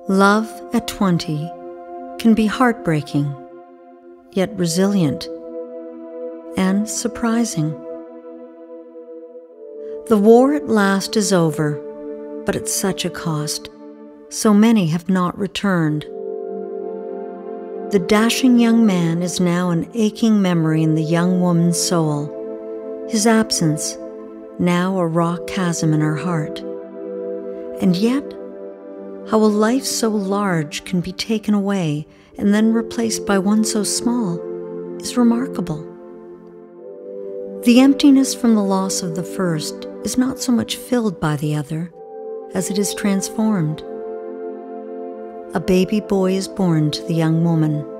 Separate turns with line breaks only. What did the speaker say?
Love at 20 can be heartbreaking, yet resilient and surprising. The war at last is over, but at such a cost. So many have not returned. The dashing young man is now an aching memory in the young woman's soul. His absence, now a rock chasm in her heart. And yet, how a life so large can be taken away and then replaced by one so small is remarkable. The emptiness from the loss of the first is not so much filled by the other as it is transformed. A baby boy is born to the young woman.